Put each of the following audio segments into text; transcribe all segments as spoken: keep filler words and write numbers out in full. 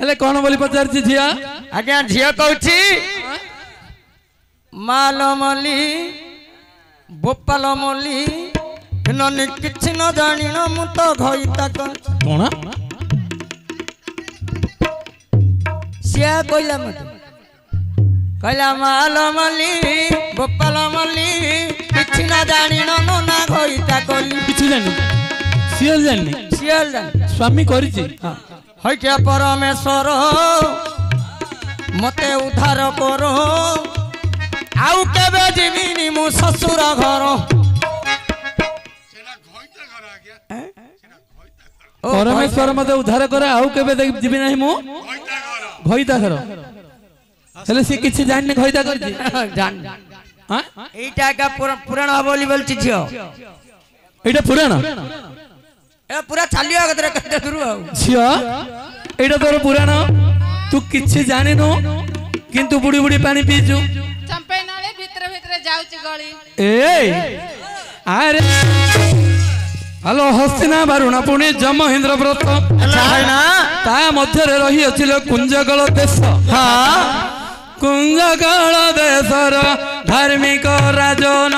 हेले कौन बोली पचारछि झिया आज्ञा झिया कहूछि मालमली बोपालमली ननी किछि न जानिन मु तो घइता कोन सिया कहला मते कहला मालमली बोपालमली किछि न जानिन नना घइता कोली किछि जानि सियल जानि सियल जानि स्वामी करिछि हां हैके परमेश्वर मते उद्धार करो आउ केबे जीविनी मु ससुर घर परमेश्वर मते उद्धार करे आउ केबे जीवि नाही मु घइता घर हेले से किछि जानि घइता करछि जान हां एटा का पुराण बोली बोलछि झियो एटा पुराण ए पूरा चालिया गदरे कते दुरु आ झियो एटा तोर पुराण तू किछि जानिनो किंतु बुडी बुडी पानी पीजु चंपे नाले भीतर भीतर जाउची गळी ए अरे हेलो हस्तिना बारुणा पुणे जमहेंद्र व्रत ना ता मध्य रे रही अछिलो कुंजगळ देश हां कुंजगळ देशर धार्मिक राजन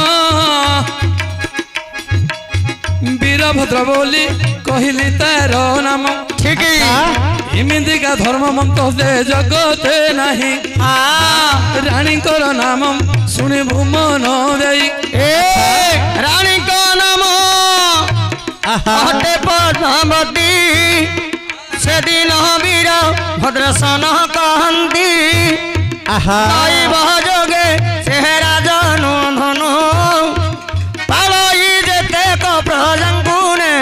वीरभद्र बोली कहली तार नाम ठीक इमिंदी का धर्म मंत दे जगते नहीं रानी कर नाम सुनी भूमन दे रानी को नाम हटे पद्मावती से दिन वीर भद्रसन कहती जोगे सेहरा जनु धनु पालई जेते प्रजंकु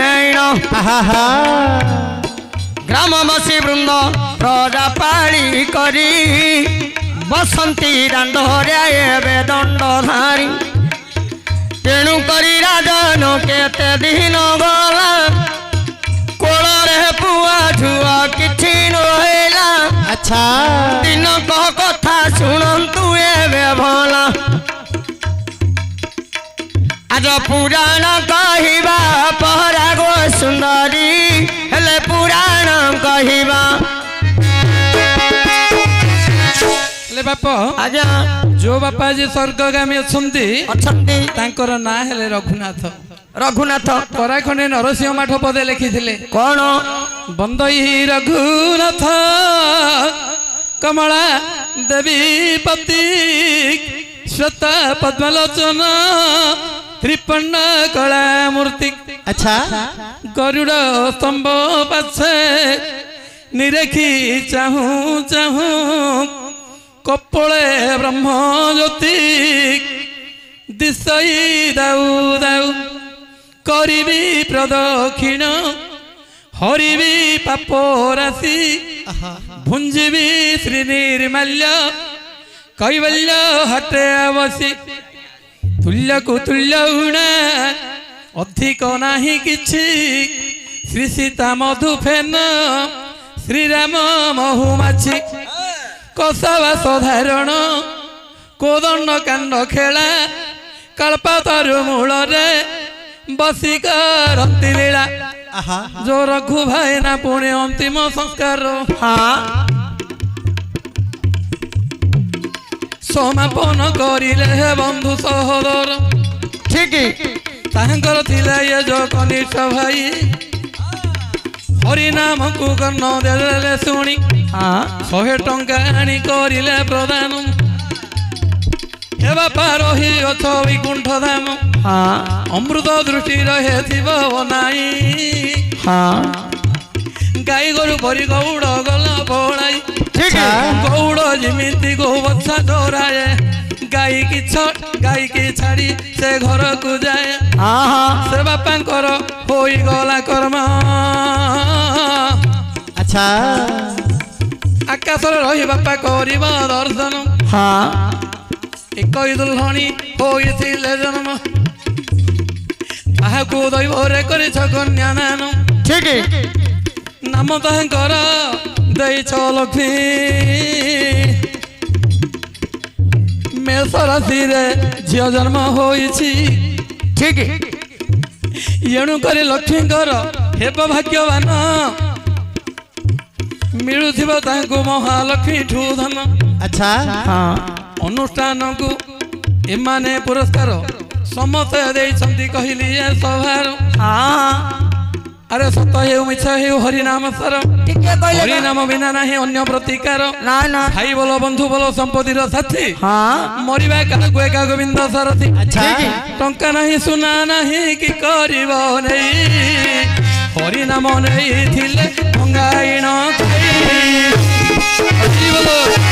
ग्रामवासी वृंद प्रजा पाली करी बसंती दांडरे दंडधारी तेणु करी राजन केते दिन गला कोଳରେ पुआ झुआ किछि नहेला अच्छा दिन कह कथा सुनंतु एबे भला आज पुराण कहिबा पहरा गो सुंदरी हेले पुराण कहिबा ले बापा आजा जो बापा जे स्वर्गगामी अछंती अछंती तांकर ना हेले रघुनाथ रघुनाथ कराखंडे नरसिंह माठ पदे लिखिथिले कोन बंदई रघुनाथ कमला देवी पति श्वेत पद्मलोचन त्रिपन्न कला मूर्ति अच्छा गरुड़ स्तंभ पाछे निरेखी चाहू चाहू कपड़े ब्रह्म ज्योति दिशई दाऊ दाऊ करिबी प्रदक्षिण हरिबी पाप राशि भुंजीबी श्री निर्माल्य कैवल्य हटे बसी तुल्य को तुल्य उणा अधिक नाही किछि श्री सीता मधुफेन श्रीराम महुमाछी कसावा साधारण कोदंड कांड खेला कल्पतरु मूल रे बसिकारती लीला जो रघु भाई ना पुणे अंतिम संस्कार हाँ समापन करिले बंधु सहोदर ठीक तांकर थिला ये जो कनिष्ठ भाई हरि नाम को कर्ण देले सुनी हाँ शहे टंका आनी करिले प्रदान हे बापा रही अछ वैकुंठ धाम हाँ अमृत दृष्टि रहे थिब नाई हाँ गाई गोरु भरी गौड़ गला पड़ाई गौड़ जिमिति गौ बच्छा डराए गाई की छट गाई की छाड़ी से घर को जाए से बापांकर होई गला कर्म अच्छा आकाश रही बापा कर दर्शन हाँ एक दुल्हनी होइथिले जन्म ताहाकु दैवरे करिछ कन्या नाम ठीक नाम ताहाकर दैछ लक्ष्मी मेष राशि रे झियो जन्म होइछि ठीक एणु करी लक्ष्मीकर हेब भाग्यवान मिलुथिबो तांको महालक्ष्मी ठू धन। अच्छा हाँ अनुष्ठान को एमाने पुरस्कार समस्त देइछंती कहली ए सभार। हाँ अरे सत हेउ मिछ हेउ हरि नाम सर टिके कहले हरि नाम बिना नाही अन्य प्रतिकार। ना ना भाई बोलो बंधु बोलो संपत्ति रो साथी। हाँ मरिबा का गोएका गोविंद सारथी। अच्छा टंका नाही सुना नाही कि करिबो नै हरि नाम नै थिले भंगाइण खाई। हरि बोलो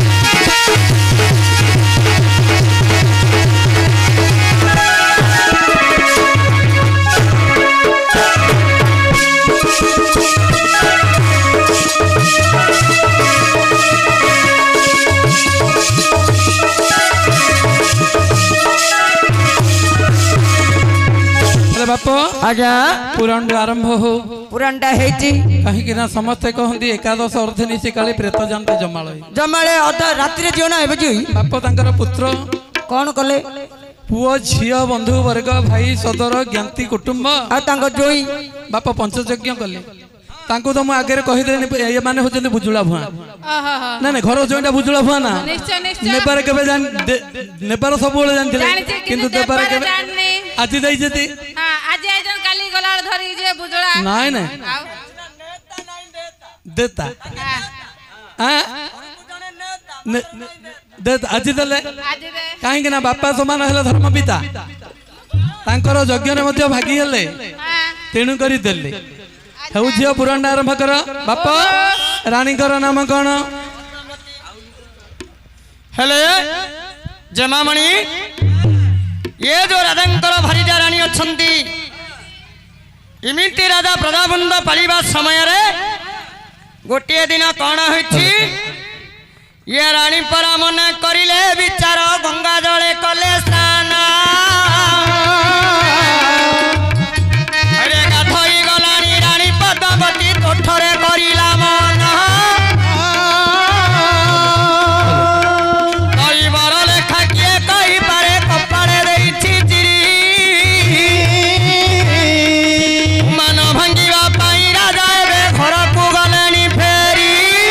बाप आजा पुराण आरंभ हो पुराणटा हेची कहीं ना समस्ते कहती एकादश अर्धनिशी काली प्रेत जानते जमाल जमाले अध रात्रि जीवन हेबे जी बाप तांकर पुत्र कौन कले पुओ झियो बंधु वर्ग भाई सदर ज्ञाति कुटुंब आ तांको जोई बाप पंचयज्ञ कले तांको तो मु आगे कहीदेनी ये माने होचंदी बुजुला भुआ ना ना घर जोईटा बुजुला भुआ ना निश्चय निश्चय नेबार केबे जान नेबार सब बोले जानथिले किंतु देबार केबे आज देई जति हां आज आइजन काली गलाळ धरी जे बुजुला नाय ना देता हां देता आज देले आज दे काहे कि ना बापा समान हले धर्म पिता तांकर यज्ञ रे मध्ये भागी हेले हां तेणु करी देले हेउ झियो पुराण आरंभ कर बापा रानी कर नाम कोन हेले जमामणि ये जो राधांकर भारीजा रानी अच्छी इमिति राजा प्रजाबंद पालिबा समय रे गोटे दिन कौन होइछि ये रानी परा मन करिले विचार गंगा जले कले स्नान अरे गाधोई गलानी रानी पद्मावती कोठरे करिला मन कई बर लेखा किए कही पारे कपाड़े देइछि चिरी मान भांगिबा पाई राजा एबे घर को गलेनी फेरी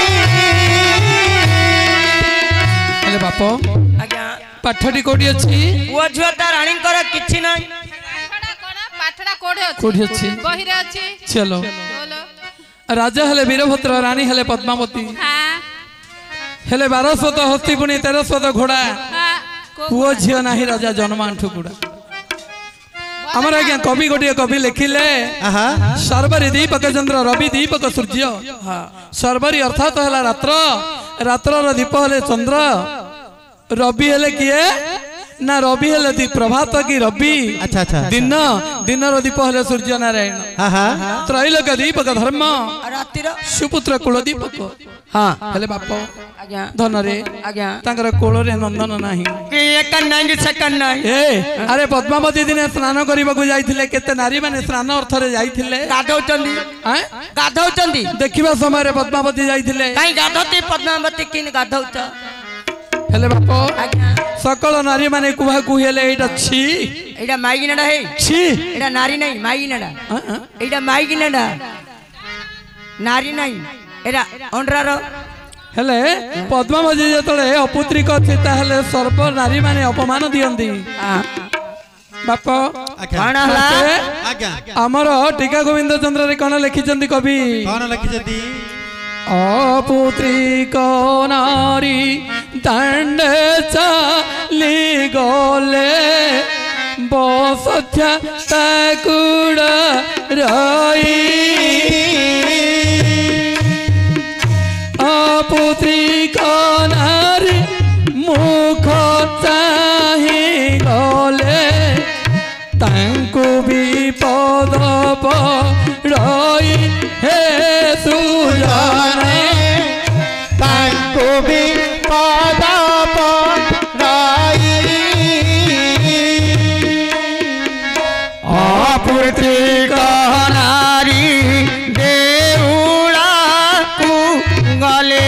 हेले बाप आज्ञा पाठटी कोडी अछि पुओ झियो ता रानी कर किछि नै पाठड़ा कोन पाठड़ा कोडे अछि कोडी अछि बहिरे अछि चलो बोलो राजा हेले वीरभद्र रानी हेले पद्मावती हां हेले बारह सौ हस्ती पुणी तेरह सौ घोड़ा हां पुओ झियो नाही राजा जन्मांठु गुड़ा हमर आज्ञा कवि गोटे कवि लिखिले सर्वरी दीपक चंद्र रवि दीपक सूर्य सर्वरी अर्थात है रात्र रात्र दीप हेले चंद्र रवि हेले किए ना रवि हेले दी प्रभात की रवि अच्छा अच्छा दिन दिन दीप हेले सूर्य नारायण त्रैलोक दीपक धर्म रातिर सुपुत्र कुल दीपक हाँ हेले बाप आज्ञा धन रे आज्ञा तांकर कोଳରେ नंदन नाही कि एक नहीं कि सेकंड नहीं ए अरे पद्मावती दिने स्नान करबाकू जाइथिले केते नारी माने स्नान अर्थरे जाइथिले गाधौचंदी हैं गाधौचंदी देखिबा समय रे पद्मावती जाइथिले काई गाधौती पद्मावती किन गाधौच हेले बाप आज्ञा सकल नारी माने कुहा कुहेले एटा छी एटा माइगिनडा हे छी एटा नारी नहीं माइगिनडा हाँ, हाँ। एटा माइगिनडा नारी नहीं एटा अंडरार हेले पद्मावती जतले अपुत्रिक थी ताहेले सर्व नारी माने अपमान दियंती बाप कौन हला आज्ञा हमर टीका गोविंद चंद्र रे कोन लिखिचंती कवि कौन लिखिछती अपुत्रिक नारी दंड चली गले बसथ्या ताकुड़ रही अपुत्रिक नारी मुख चाही गले तांको विपद पड़ई हे सुजाने तांको भी पादा पड़ाई अपुत्रिक नारी देउला को गले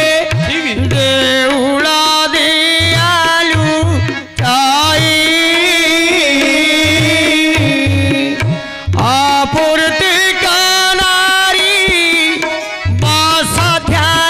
देउला दियालु चाई अपुत्रिक नारी बस ध्यान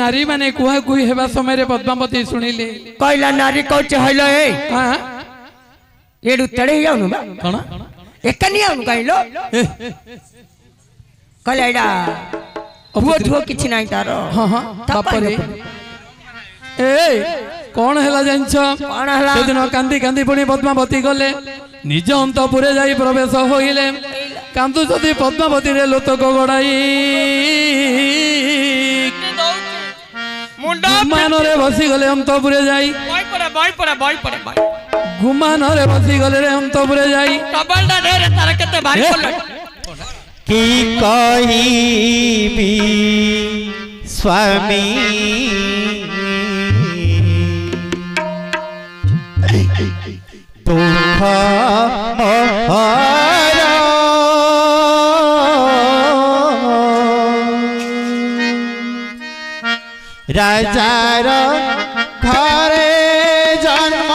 नारी माने कुहा कुही हेबा समय पद्मावती शुणिले कहला नारी कौच हइलो ए हाँ एडु तेड़े जाउनु बा कौन एकनी आउनु कहलो कहला एडा पुओ धुओ किछि नाही तारो हाँ हाँ बापरे ए कौन हैला जानछ कौन हैला सेदिन कांदी कांदी पुणी पद्मावती गले निज अंतपुरे जाई प्रवेश होइले कांदु जदि पद्मावती रे लोतक गड़ाई गुमान रे बसी गले अंतपुरे जाई बय पड़े बय पड़े बय पड़े बय गुमान रे बसी गले रे अंतपुरे जाई डबलडा ढेर तार केते भारी पड़ल की कहिबी स्वामी दुख मोहरा राजार घरे जन्म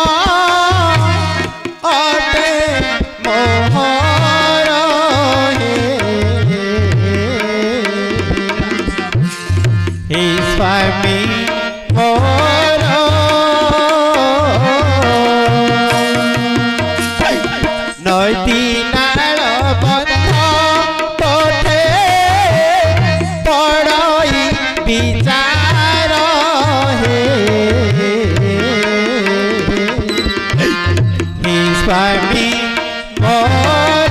अटे मोहर हे स्वामी मोर नदी नाल बंध पठे पड़ई विचार हे हे स्वामी मोर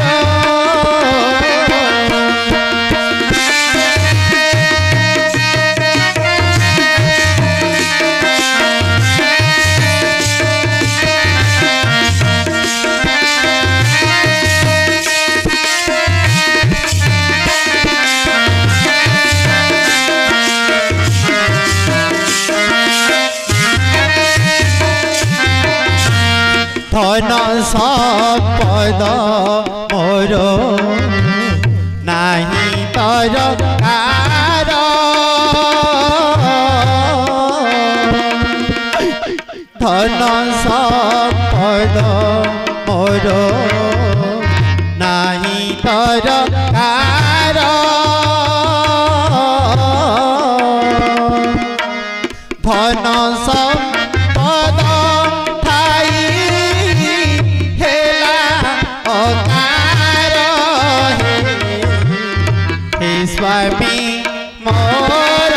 धन संपद मोर नाही दरकार धन संपद मोर नाही दरकार धन संपद स्वामी मोर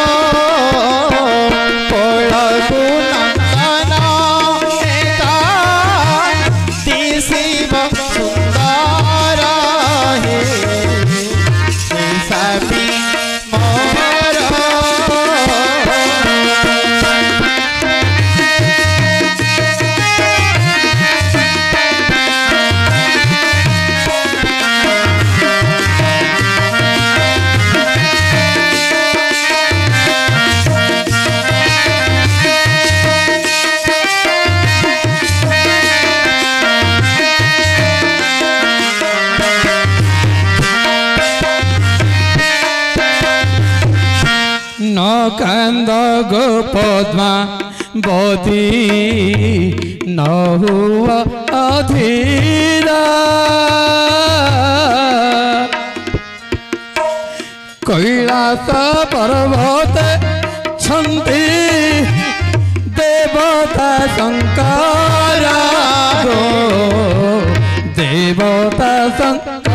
कोलकु नंदन शिव सुंदर हे स्वामी मोर न कांद गो पद्मा बदी न हुआ अधीरा कैलास पर्वत छंदी देवता शंकर गो देवता शंकर